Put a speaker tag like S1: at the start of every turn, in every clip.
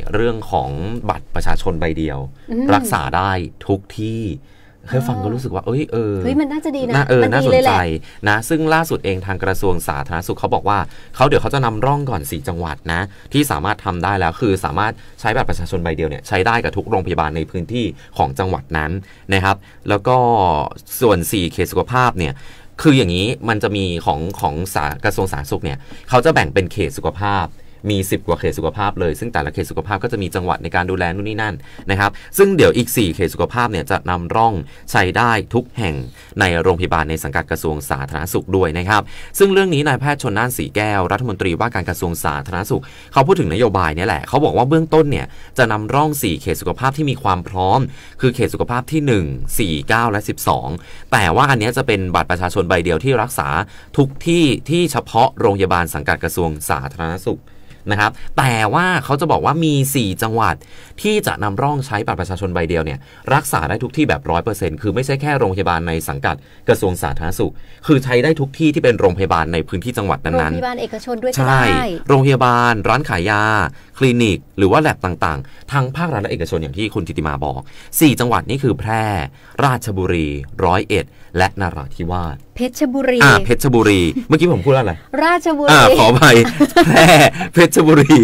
S1: เรื่องของบัตรประชาชนใบเดียวรักษาได้ทุกที่เคยฟังก็รู้สึกว่าเฮ้ย
S2: มันน่าจะดีนะ
S1: น่าสนใจนะซึ่งล่าสุดเองทางกระทรวงสาธารณสุขเขาบอกว่าเดี๋ยวเขาจะนำร่องก่อน4จังหวัดนะที่สามารถทำได้แล้วคือสามารถใช้บัตรประชาชนใบเดียวเนี่ยใช้ได้กับทุกโรงพยาบาลในพื้นที่ของจังหวัดนั้นนะครับแล้วก็ส่วน4เขตสุขภาพเนี่ยคืออย่างนี้มันจะมีของกระทรวงสาธารณสุขเนี่ยเขาจะแบ่งเป็นเขตสุขภาพมี10กว่าเขตสุขภาพเลยซึ่งแต่ละเขตสุขภาพก็จะมีจังหวัดในการดูแลนู่นนี่นั่นนะครับซึ่งเดี๋ยวอีก4เขตสุขภาพเนี่ยจะนำร่องใช้ได้ทุกแห่งในโรงพยาบาลในสังกัดกระทรวงสาธารณสุขด้วยนะครับซึ่งเรื่องนี้นายแพทย์ชลน่านสีแก้วรัฐมนตรีว่าการกระทรวงสาธารณสุขเขาพูดถึงนโยบายนี้แหละเขาบอกว่าเบื้องต้นเนี่ยจะนำร่อง4เขตสุขภาพที่มีความพร้อมคือเขตสุขภาพที่1 4 9และ12แต่ว่าอันนี้จะเป็นบัตรประชาชนใบเดียวที่รักษาทุกที่ที่เฉพาะโรงพยาบาลสังกัดกระทรวงสาธารณสุขนะครับแต่ว่าเขาจะบอกว่ามี4จังหวัดที่จะนำร่องใช้บัตรประชาชนใบเดียวเนี่ยรักษาได้ทุกที่แบบ 100% คือไม่ใช่แค่โรงพยาบาลในสังกัดกระทรวงสาธารณสุขคือใช้ได้ทุกที่ที่เป็นโรงพยาบาลในพื้นที่จังหวัดนั้นๆ
S2: โรงพยาบาลเอกชนด้วยก็ได้
S1: ใช่โรงพยาบาลร้านขายยาคลินิกหรือว่าแลบต่างๆทั้งภาครัฐและเอกชนอย่างที่คุณธิติมาบอก4จังหวัดนี้คือแพร่ราชบุรี101และนราธิวาส
S2: เพชรบุรี
S1: เพชรบุรีเมื่อกี้ผมพูดว่าอะไร
S2: ราชบุรี
S1: ขออภัยแพร่เพชรบุรี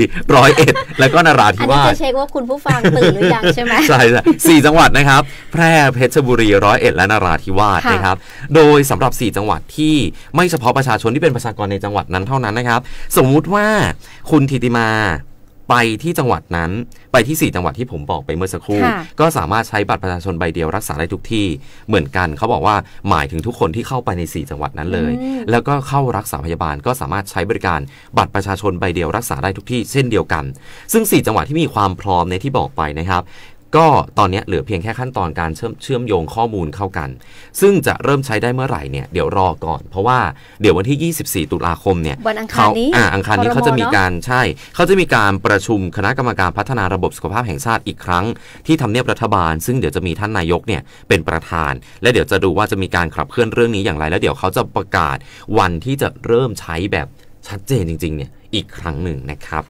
S1: 101แล้วก็นราธิวาส
S2: อันนี้จะเช็คว่าคุณผู้ฟังตื่นหรือยังใช่ไหม
S1: ใช่4จังหวัดนะครับแพร่เพชรบุรี101และนราธิวาสนะครับโดยสำหรับ4จังหวัดที่ไม่เฉพาะประชาชนที่เป็นประชากรในจังหวัดนั้นเท่านั้นนะครับสมมุติว่าคุณธิติมาไปที่จังหวัดนั้นไปที่4จังหวัดที่ผมบอกไปเมื่อสักครู่ก็สามารถใช้บัตรประชาชนใบเดียวรักษาได้ทุกที่เหมือนกันเขาบอกว่าหมายถึงทุกคนที่เข้าไปใน4จังหวัดนั้นเลยแล้วก็เข้ารักษาพยาบาลก็สามารถใช้บริการบัตรประชาชนใบเดียวรักษาได้ทุกที่เช่นเดียวกันซึ่ง4จังหวัดที่มีความพร้อมในที่บอกไปนะครับก็ตอนนี้เหลือเพียงแค่ขั้นตอนการเชื่อมโยงข้อมูลเข้ากันซึ่งจะเริ่มใช้ได้เมื่อไหร่เนี่ยเดี๋ยวรอก่อนเพราะว่าเดี๋ยววันที่24ตุลาคมเนี่ย
S2: วันอังคารนี้
S1: เขาจะมีการเขาจะมีการประชุมคณะกรรมการพัฒนาระบบสุขภาพแห่งชาติอีกครั้งที่ทำเนียบรัฐบาลซึ่งเดี๋ยวจะมีท่านนายกเนี่ยเป็นประธานและเดี๋ยวจะดูว่าจะมีการขับเคลื่อนเรื่องนี้อย่างไรแล้วเดี๋ยวเขาจะประกาศวันที่จะเริ่มใช้แบบชัดเจนจริงๆเนี่ยอีกครั้งหนึ่งนะครับ